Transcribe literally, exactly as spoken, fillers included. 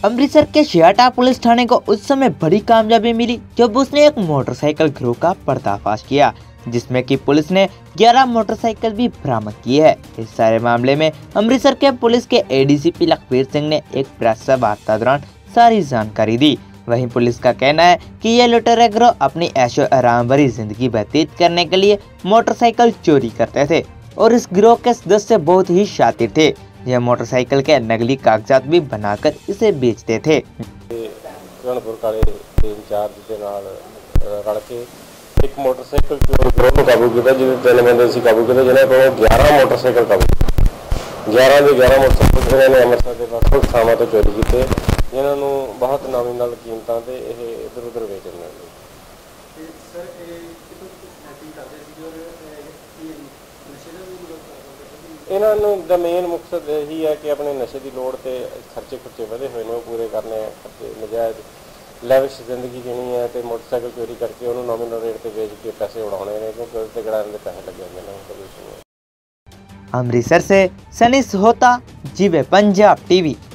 अमृतसर के छियाटा पुलिस थाने को उस समय बड़ी कामयाबी मिली जब उसने एक मोटरसाइकिल गिरोह का पर्दाफाश किया, जिसमें कि पुलिस ने ग्यारह मोटरसाइकिल भी बरामद की है। इस सारे मामले में अमृतसर के पुलिस के एडीसीपी लखबीर सिंह ने एक प्रेस वार्ता दौरान सारी जानकारी दी। वहीं पुलिस का कहना है कि ये लुटेरे गिरोह अपनी ऐशो आराम भरी जिंदगी व्यतीत करने के लिए मोटरसाइकिल चोरी करते थे और इस गिरोह के सदस्य बहुत ही शातिर थे। यह मोटरसाइकिल के नकली कागजात भी बनाकर इसे बेचते थे। एक मोटरसाइकिल चोर काबू किया जिन्हें तीन बंदे से काबू किया जिन्हें को ग्यारह मोटरसाइकिल काबू ग्यारह के ग्यारह मोटरसाइकिल ने अमृतसर के ਵੱਖ-ਵੱਖ ਥਾਵਾਂ ਤੋਂ चोरी किए जिन्होंने बहुत नॉमिनल कीमतों से इधर उधर बेच रहे हैं। इन्होंने दा मेन मकसद यही है कि अपने नशे की लौड़ से खर्चे खुर्चे बढ़े हुए हैं पूरे करने, खर्चे नजायज लैविश जिंदगी जीनी है तो मोटरसाइकिल चोरी करके उन्होंने नॉमिनल रेट से बेच के पैसे उड़ाने हैं क्योंकि उससे गड़ाने के पैसे लग जाते हैं। अमृतसर से सनी सोहता, जीवे पंजाब टीवी।